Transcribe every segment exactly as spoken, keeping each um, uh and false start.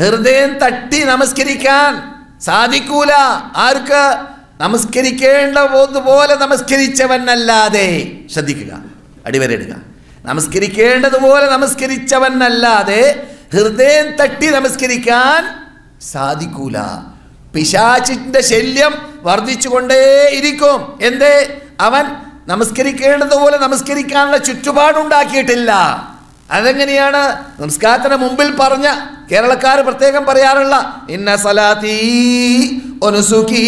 ഹൃദയം തട്ടി നമസ്കരിക്കാൻ സാധിക്കൂല. ആർക്ക്? നമസ്കരിക്കേണ്ടതുപോലെ നമസ്കരിച്ചവനല്ലാതെ. ശ്രദ്ധിക്കുക, അടിവരയിടുക. നമസ്കരിക്കേണ്ടതുപോലെ നമസ്കരിച്ചവനല്ലാതെ ഹൃദയം തട്ടി നമസ്കരിക്കാൻ സാധിക്കൂല. പിശാചിന്റെ ശല്യം വർദ്ധിച്ചുകൊണ്ടേയിരിക്കും. എന്തേ? അവൻ നമസ്കരിക്കേണ്ടതുപോലെ നമസ്കരിക്കാനുള്ള ചുറ്റുപാടുണ്ടാക്കിയിട്ടില്ല. അതെങ്ങനെയാണ്? നമസ്കാരത്തിന് മുമ്പിൽ പറഞ്ഞ കേരളക്കാർ പ്രത്യേകം പറയാറുള്ള ഇന്ന സലാത്തി ഒനുസുഖി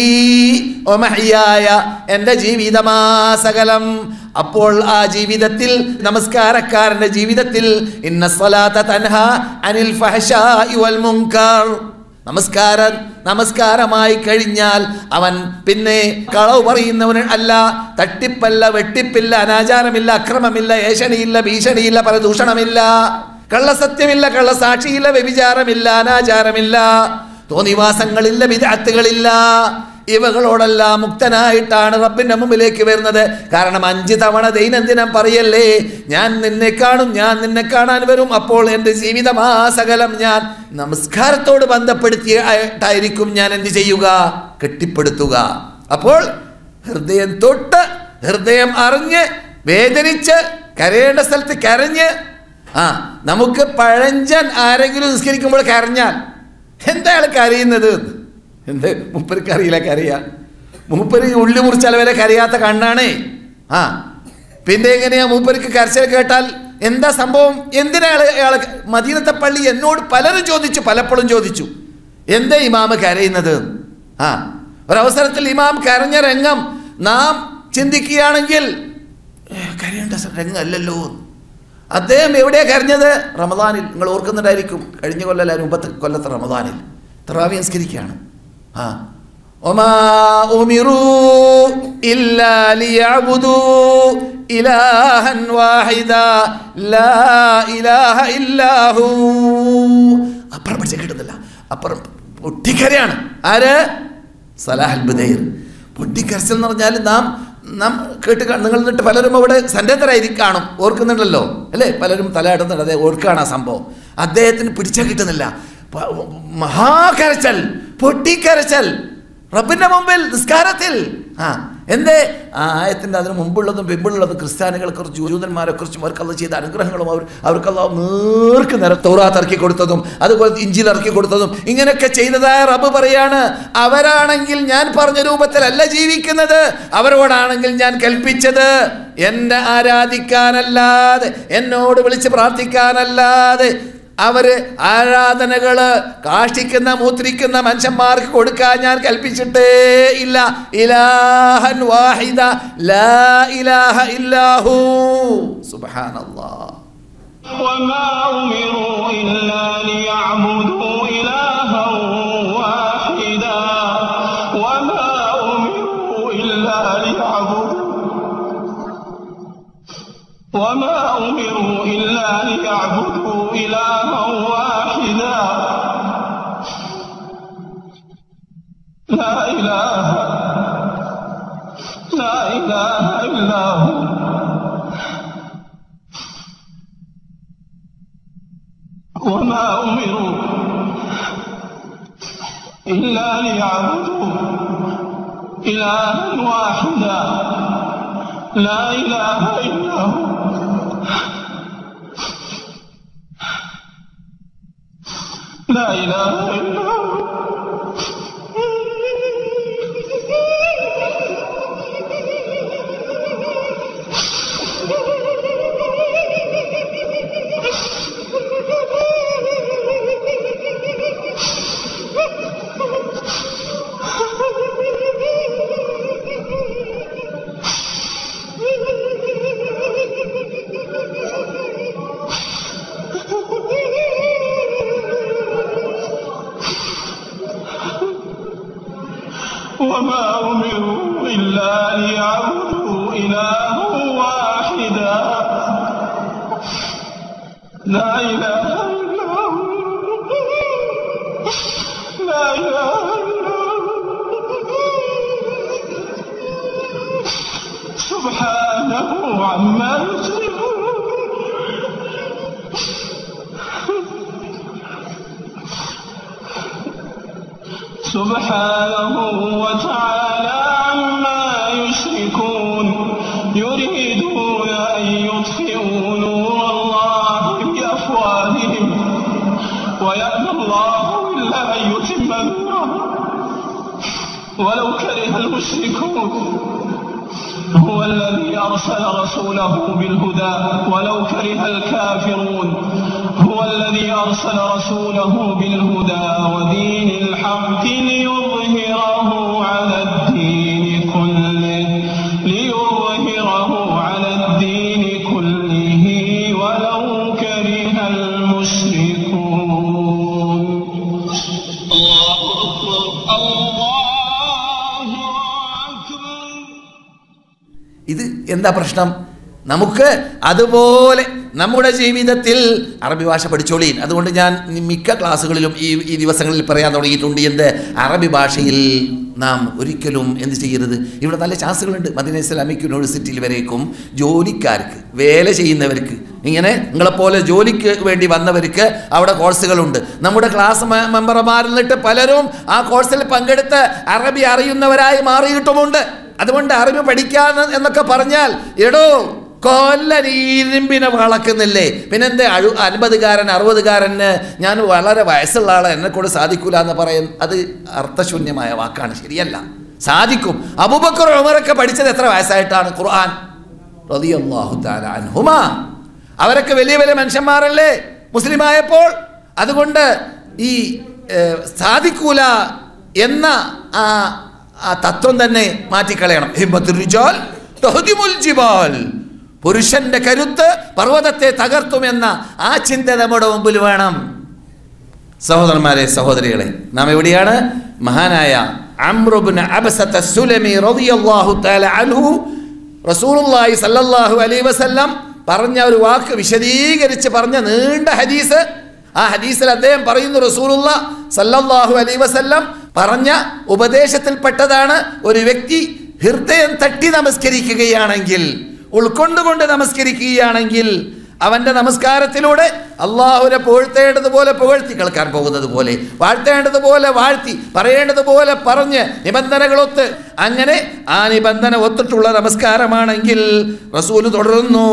ഒമഹ്യായ, എൻ്റെ ജീവിതമാ സകലം. അപ്പോൾ ആ ജീവിതത്തിൽ, നമസ്കാരക്കാരന്റെ ജീവിതത്തിൽ, ഇന്ന സ്വലാത്ത തൻഹ അനിൽ ഫഹ്ശാഇ വൽ മുൻകർ, നമസ്കാരം നമസ്കാരമായി കഴിഞ്ഞാൽ അവൻ പിന്നെ കളവ് പറയുന്നവൻ അല്ല, തട്ടിപ്പല്ല, വെട്ടിപ്പില്ല, അനാചാരമില്ല, അക്രമമില്ല, ഏഷണിയില്ല, ഭീഷണിയില്ല, പരദൂഷണമില്ല, കള്ളസത്യമില്ല, കള്ളസാക്ഷിയില്ല, വ്യഭിചാരമില്ല, അനാചാരമില്ല, തോന്നിവാസങ്ങളില്ല, വിദഅത്തുകളില്ല. ഇവകളോടെല്ലാം മുക്തനായിട്ടാണ് റബ്ബിന്റെ മുമ്പിലേക്ക് വരുന്നത്. കാരണം അഞ്ച് തവണ ദൈനംദിനം പറയല്ലേ, ഞാൻ നിന്നെ കാണും, ഞാൻ നിന്നെ കാണാൻ വരും. അപ്പോൾ എൻ്റെ ജീവിതമാ സകലം ഞാൻ നമസ്കാരത്തോട് ബന്ധപ്പെടുത്തിയിട്ടായിരിക്കും ഞാൻ എന്ത് ചെയ്യുക? കെട്ടിപ്പടുത്തുക. അപ്പോൾ ഹൃദയം തൊട്ട്, ഹൃദയം അറിഞ്ഞ്, വേദനിച്ച്, കരയേണ്ട സ്ഥലത്ത് കരഞ്ഞ്. ആ നമുക്ക് പഴഞ്ചൻ ആരെങ്കിലും നിസ്കരിക്കുമ്പോൾ കരഞ്ഞാൽ എന്താ അയാൾ കരയുന്നത്? എന്ത്? മൂപ്പർക്ക് അറിയില്ല കരയാൻ. മൂപ്പര് ഉള്ളി മുറിച്ചാൽ വരെ കരയാത്ത കണ്ണാണേ. ആ പിന്നെ എങ്ങനെയാ മൂപ്പർക്ക് കരച്ചിൽ കേട്ടാൽ എന്താ സംഭവം? എന്തിനാ അയാൾ? മദീനത്തെ പള്ളി എന്നോട് പലരും ചോദിച്ചു, പലപ്പോഴും ചോദിച്ചു, എന്താ ഇമാമ് കരയുന്നത്? ആ ഒരവസരത്തിൽ ഇമാം കരഞ്ഞ രംഗം നാം ചിന്തിക്കുകയാണെങ്കിൽ കരയേണ്ട രംഗമല്ലല്ലോ. അദ്ദേഹം എവിടെയാ കരഞ്ഞത്? റമദാനിൽ. നിങ്ങൾ ഓർക്കുന്നുണ്ടായിരിക്കും, കഴിഞ്ഞ കൊല്ലം മുമ്പത്തെ കൊല്ലത്തെ റമദാനിൽ തറാവി നിസ്കരിക്കുകയാണ്. ആ ഒമാ ഉമിറൂ ഇല്ലാ ലിയഅ്ബുദൂ ഇലാഹൻ വാഹിദ ലാ ഇലാഹ ഇല്ലാഹു. അപ്പുറം പഠിച്ച കിട്ടുന്നില്ല, അപ്പുറം പൊട്ടിക്കരയാണ്. ആര്? സലാഹ് അൽ ബുദൈർ. പൊട്ടിക്കരച്ചൽ എന്ന് പറഞ്ഞാൽ നാം നാം കേട്ട് നിങ്ങൾ എന്നിട്ട് പലരും അവിടെ സന്നദ്ധരായിരിക്കും, കാണും, ഓർക്കുന്നുണ്ടല്ലോ അല്ലേ? പലരും തലയാടുന്നുണ്ട്, അതെ ഓർക്കാണ് ആ സംഭവം. അദ്ദേഹത്തിന് പിടിച്ചാൽ കിട്ടുന്നില്ല. മഹാകരച്ചൽ, പൊട്ടിക്കരച്ചൽ റബ്ബിന്റെ മുമ്പിൽ നിസ്കാരത്തിൽ. ആ എന്തേ? ആ ആയത്തിൻ്റെ അതിന് മുമ്പുള്ളതും പിമ്പുള്ളതും ക്രിസ്ത്യാനികളെ കുറിച്ച്, ജൂതന്മാരെ കുറിച്ചും അവർക്കല്ല ചെയ്ത അനുഗ്രഹങ്ങളും അവർ അവർക്കല്ല നേർക്ക് നേരെ തൗറാത്ത് ഇറക്കി കൊടുത്തതും അതുപോലെ ഇഞ്ചിൽ ഇറക്കി കൊടുത്തതും ഇങ്ങനെയൊക്കെ ചെയ്തതായ റബ്ബ് പറയാണ്, അവരാണെങ്കിൽ ഞാൻ പറഞ്ഞ രൂപത്തിലല്ല ജീവിക്കുന്നത്, അവരോടാണെങ്കിൽ ഞാൻ കൽപ്പിച്ചത് എന്നെ ആരാധിക്കാനല്ലാതെ, എന്നോട് വിളിച്ച് പ്രാർത്ഥിക്കാനല്ലാതെ അവര് ആരാധനകള് കാഷ്ടിക്കുന്ന മൂത്രിക്കുന്ന മനുഷ്യന്മാർക്ക് കൊടുക്കാൻ ഞാൻ കൽപ്പിച്ചിട്ടേ ഇല്ല. ഇലാഹൻ വാഹിദ ലാ ഇലാഹ ഇല്ലാഹു. സുബ്ഹാനല്ലാഹ്. വമാ ഉമിറൂ ഇല്ലാ ലിയഅ്ബുദൂ ഇലാഹൻ വാഹിദ വമാ ഉമിറൂ ഇല്ലാ ലിയഅ്ബുദൂ വമാ ഉമിറൂ ഇല്ലാ ലിയഅ്ബുദൂ إلها واحدا لا إله لا إله إلا هو وما أمروا إلا ليعبدوا إلها واحدا لا إله إلا هو لا إله إلا هو وما أمروا إلا ليعبدوا إلها واحدا لا إله إلا هو لا إله إلا هو سبحانه عما يشركون. سبحانه وتعالى عما يشركون يريدون أن يطفئوا نور الله بأفواههم ويأبى الله إلا أن يتم نوره ولو كره المشركون هو الذي أرسل رسوله بالهدى ولو كره الكافرون هو الذي أرسل رسوله بالهدى ودين الحق ليظهره على الدين كله ليظهره على الدين كله ولو كره المشركون. الله أكبر الله أكبر. ഇത് എന്താ പ്രശ്നം? നമുക്ക് അതുപോലെ നമ്മുടെ ജീവിതത്തിൽ അറബി ഭാഷ പഠിച്ചോളീൻ. അതുകൊണ്ട് ഞാൻ മിക്ക ക്ലാസ്സുകളിലും ഈ ഈ ദിവസങ്ങളിൽ പറയാൻ തുടങ്ങിയിട്ടുണ്ട്, എന്ത് അറബി ഭാഷയിൽ നാം ഒരിക്കലും എന്ത് ചെയ്യരുത്. ഇവിടെ നല്ല ചാൻസുകളുണ്ട്. മദീന ഇസ്ലാമിക് യൂണിവേഴ്സിറ്റിയിൽ വരേക്കും ജോലിക്കാർക്ക്, വേല ചെയ്യുന്നവർക്ക്, ഇങ്ങനെ നിങ്ങളെപ്പോലെ ജോലിക്ക് വേണ്ടി വന്നവർക്ക് അവിടെ കോഴ്സുകളുണ്ട്. നമ്മുടെ ക്ലാസ് മെമ്പർമാരിൽ നിന്നിട്ട് പലരും ആ കോഴ്സിൽ പങ്കെടുത്ത് അറബി അറിയുന്നവരായി മാറിയിട്ടുമുണ്ട്. അതുകൊണ്ട് അറബി പഠിക്കാൻ എന്നൊക്കെ പറഞ്ഞാൽ എടോ കൊല്ലൻ ഇരുമ്പിനെ വളക്കുന്നില്ലേ, പിന്നെന്താ അഴു അൻപതുകാരൻ അറുപതുകാരന് ഞാൻ വളരെ വയസ്സുള്ള ആളെ എന്നെക്കൊണ്ട് സാധിക്കൂല എന്ന് പറയും. അത് അർത്ഥശൂന്യമായ വാക്കാണ്, ശരിയല്ല. സാധിക്കും. അബൂബക്കർ ഉമറൊക്കെ പഠിച്ചത് എത്ര വയസ്സായിട്ടാണ്? ഖുർആൻ റളിയല്ലാഹു തആല അൻഹുമാ. അവരൊക്കെ വലിയ വലിയ മനുഷ്യന്മാരല്ലേ മുസ്ലിമായപ്പോൾ. അതുകൊണ്ട് ഈ സാധിക്കൂല എന്ന ആ ആ തത്വം തന്നെ മാറ്റിക്കളയണം. ഹിമ്മത്തുർ റിജാൽ തഹ്ദിമുൽ ജിബാൽ. പുരുഷന്റെ കരുത്ത് പർവ്വതത്തെ തകർത്തുമെന്ന ആ ചിന്ത നമ്മുടെ മുമ്പിൽ വേണം. സഹോദരന്മാരെ, സഹോദരികളെ, നാം എവിടെയാണ്? മഹാനായ അംറു ഇബ്നു അബ്സത സുലമി റളിയല്ലാഹു തആല അൻഹു റസൂലുള്ളാഹി സ്വല്ലല്ലാഹു അലൈഹി വസല്ലം പറഞ്ഞ ഒരു വാക്ക് വിശദീകരിച്ച് പറഞ്ഞ നീണ്ട ഹദീസ്. ആ ഹദീസിൽ അദ്ദേഹം പറയുന്നു, റസൂലുള്ളാഹി സ്വല്ലല്ലാഹു അലൈഹി വസല്ലം പറഞ്ഞ ഉപദേശത്തിൽപ്പെട്ടതാണ്, ഒരു വ്യക്തി ഹൃദയം തട്ടി നമസ്കരിക്കുകയാണെങ്കിൽ, ഉൾക്കൊണ്ടുകൊണ്ട് നമസ്കരിക്കുകയാണെങ്കിൽ അവൻ്റെ നമസ്കാരത്തിലൂടെ അള്ളാഹുവിനെ പുകഴ്ത്തേണ്ടതുപോലെ പുകഴ്ത്തി, കേൾക്കാൻ പോകുന്നത് പോലെ വാഴ്ത്തേണ്ടതുപോലെ വാഴ്ത്തി, പറയേണ്ടതുപോലെ പറഞ്ഞ് നിബന്ധനകളൊത്ത്, അങ്ങനെ ആ നിബന്ധന ഒത്തിട്ടുള്ള നമസ്കാരമാണെങ്കിൽ റസൂൽ തുടരുന്നു,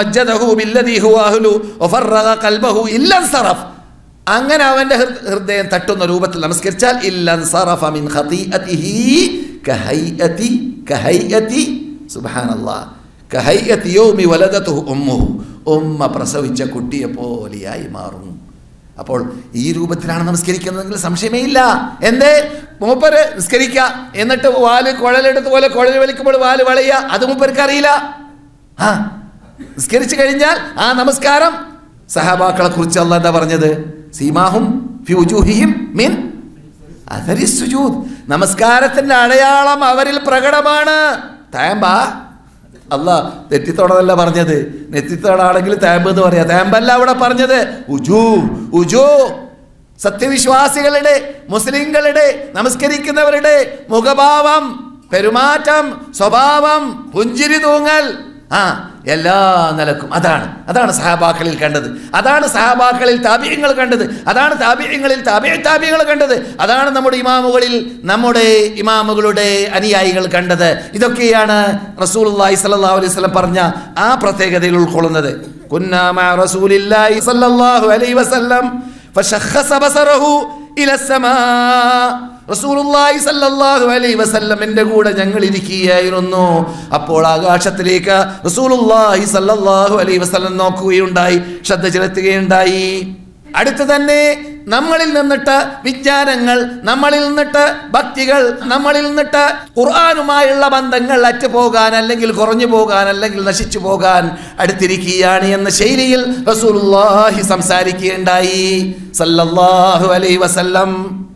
അങ്ങനെ അവൻ്റെ ഹൃദയം തട്ടുന്ന രൂപത്തിൽ നമസ്കരിച്ചാൽ ഇല്ലൻ സറഫ മിൻ ഖതീഅതിഹി കഹൈഅതി കഹൈഅതി സുബ്ഹാനല്ലാഹ് കഹൈഅതി യൗമി വലദതുഹു ഉമ്മുഹു. ഉമ്മ പ്രസവിച്ച കുട്ടിയെ പോലെയായി മാറും. അപ്പോൾ ഈ രൂപത്തിലാണ് നമസ്കരിക്കുന്നതെങ്കിൽ സംശയമേ ഇല്ല. എന്തേ മൂപ്പര് നിസ്കരിക്കുക, എന്നിട്ട് വാല് കുഴലെടുത്ത് പോലെ കുഴൽ വലിക്കുമ്പോൾ വാല് വളയുക, അത് മൂപ്പർക്ക് അറിയില്ല. ആ നിസ്കരിച്ചു കഴിഞ്ഞാൽ ആ നമസ്കാരം, സഹാബാക്കളെ കുറിച്ച് അല്ലാഹു എന്താ പറഞ്ഞത്? സീമാഹും ഫി വുജൂഹിഹിം മിൻ അഥരി സുജൂദ്. നമസ്കാരത്തിന്റെ അടയാളം അവരിൽ പ്രകടമാണ്. തേമ്പ അല്ലാഹ് നെറ്റിത്തോടല്ല പറഞ്ഞത്. നെറ്റിത്തോടാണെങ്കിൽ തേമ്പ് എന്ന് പറയാ, തേമ്പല്ല അവിടെ പറഞ്ഞത്. ഉജൂ ഉജൂ സത്യവിശ്വാസികളുടെ, മുസ്ലിങ്ങളുടെ, നമസ്കരിക്കുന്നവരുടെ മുഖഭാവം, പെരുമാറ്റം, സ്വഭാവം, പുഞ്ചിരി തൂങ്ങൽ, ആ എല്ലാ നിലക്കും അതാണ് അതാണ് സഹാബാക്കളിൽ കണ്ടത്. അതാണ് സഹാബാക്കളിൽ താബിഈങ്ങൾ കണ്ടത്. അതാണ് താബിഈങ്ങളിൽ താബിഈ താബിഈങ്ങൾ കണ്ടത്. അതാണ് നമ്മുടെ ഇമാമുകളിൽ നമ്മുടെ ഇമാമുകളുടെ അനുയായികൾ കണ്ടത്. ഇതൊക്കെയാണ് റസൂലുള്ളാഹി സ്വല്ലല്ലാഹു അലൈഹി വസല്ലം പറഞ്ഞ ആ പ്രത്യേകതയിൽ ഉൾക്കൊള്ളുന്നത്. കുന്നാ മഅ റസൂലില്ലാഹി സ്വല്ലല്ലാഹു അലൈഹി വസല്ലം ഫശഖസ ബസറഹു ഇലസ്സമാ. റസൂലുള്ളാഹി സ്വല്ലല്ലാഹു അലൈഹി വസല്ലമിന്റെ കൂടെ ഞങ്ങൾ ഇരിക്കുകയായിരുന്നു. അപ്പോൾ ആകാശത്തിലേക്ക് റസൂലുള്ളാഹി സ്വല്ലല്ലാഹു അലൈഹി വസല്ലം നോക്കുകയുണ്ടായി, ശ്രദ്ധ ചെലുത്തുകയുണ്ടായി. അടുത്ത് തന്നെ നമ്മളിൽ നിന്നിട്ട് വിജ്ഞാനങ്ങൾ, നമ്മളിൽ നിന്നിട്ട് ഭക്തികൾ, നമ്മളിൽ നിന്നിട്ട് ഖുർആനുമായുള്ള ബന്ധങ്ങൾ അറ്റുപോകാൻ, അല്ലെങ്കിൽ കുറഞ്ഞു പോകാൻ, അല്ലെങ്കിൽ നശിച്ചു പോകാൻ അടുത്തിരിക്കുകയാണ് എന്ന ശൈലിയിൽ റസൂലുള്ളാഹി സംസാരിക്കുകയുണ്ടായി സല്ലല്ലാഹു അലൈഹി വസല്ലം.